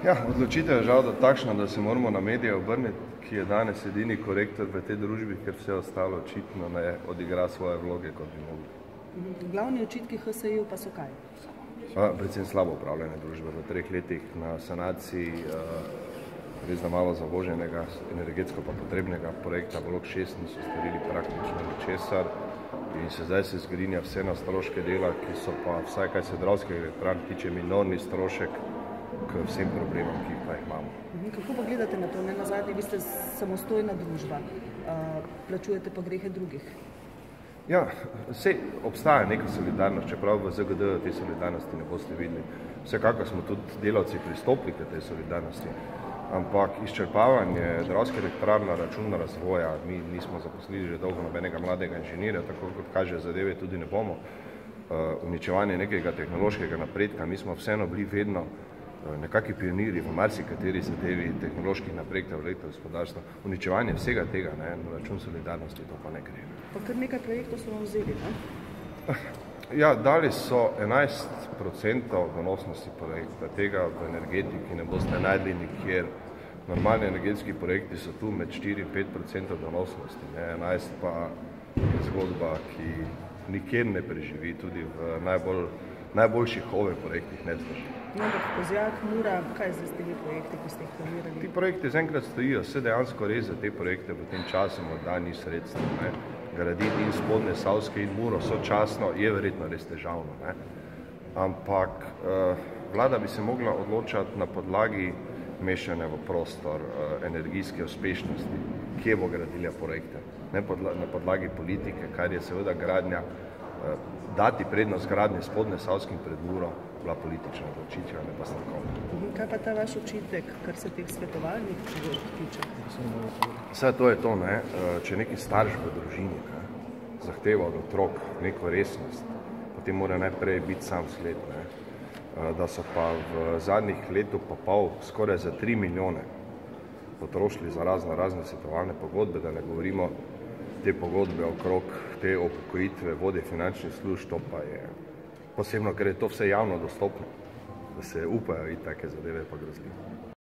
Ja, odločitev je žal takšna, da se moramo na medije obrniti, ki je danes edini korektor v tej družbi, ker vse ostalo očitno ne odigra svoje vloge, kot bi mogli. Glavni očitki HSI-ju pa so kaj? Predvsem slabo upravljanje družbe v 3 letih na sanaciji res da malo zavoženega, energetsko pa potrebnega projekta Blok 6 niso storili praktično ničesar in se zdaj se zgrinja vse na stroške dela, ki so pa vsaj kaj se Dravskega elektrarn tiče minorni strošek k vsem problemom, ki pa jih imamo. Kako pa gledate na to? Ne nazadnje, vi ste samostojna družba, plačujete pa grehe drugih. Ja, vse obstaja neka solidarnost, čeprav v ZGD te solidarnosti ne boste videli. Vsekakor smo tudi delavci pristopili k tej solidarnosti, ampak izčrpavanje Dravskega elektrarna na račun razvoja, mi nismo zaposlili že dolgo nobenega mladega inženirja, tako kot kaže zadeve tudi ne bomo. Uničevanje nekega tehnološkega napredka, mi smo vseeno bili vedno nekakvi pionirji v marsikateri zadevi tehnoloških napredkov v elektrogospodarstvu. Uničevanje vsega tega na račun solidarnosti to pa ne gre. Pa kar nekaj projektov so vam vzeli, ne? Ja, dali so 11% donosnosti projekta, tega v energetiki ne boste najdli nikjer. Normalni energetski projekti so tu med 4 in 5% donosnosti, 11 pa je zgodba, ki nikjer ne preživi, tudi v najboljših OVE projektih ne zdrži. No, ampak Kozjak, Mura, kaj zdaj s temi projekti, ki ste jih planirali? Ti projekti zaenkrat stojijo, se dejansko res za te projekte v tem času morda ni sredstva. Graditi in Spodnje Savske in Muro sočasno je verjetno res težavno. Ampak vlada bi se mogla odločati na podlagi mešanja v prostor energijske uspešnosti, kje bo gradila projekte, ne na podlagi politike, kar je seveda gradnja, dati prednost gradnje Spodnje Savskim pred Muro bila politična odločitev, ne pa strokovna. Kaj pa ta vaš očitek, kar se teh svetovalnih tiče? Vse to je to, če neki starš v družini zahteva od otrok neko resnost, potem mora najprej biti sam sled. Da so pa v zadnjih letu pa pol skoraj za 3 milijone potrošili za razne svetovalne pogodbe, da ne govorimo te pogodbe okrog te upokojitve vodje finančnih služb, to pa je posebno, ker je to vse javno dostopno, da se upajo in take zadeve pa grozljivo.